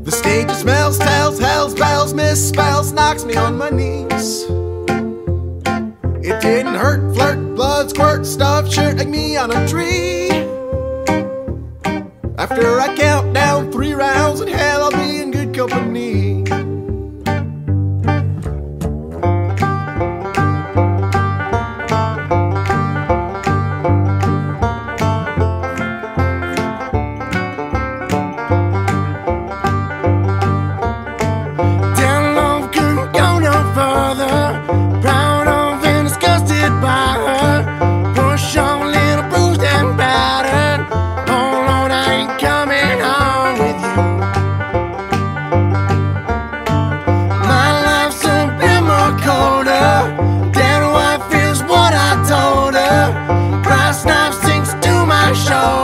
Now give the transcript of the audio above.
The stage smells, tells, hells, bells, misspells, knocks me on my knees. It didn't hurt, flirt, blood, squirt, stuff, shirt like me on a tree. After I count down 3 rounds in hell, I'll be in good company. Show.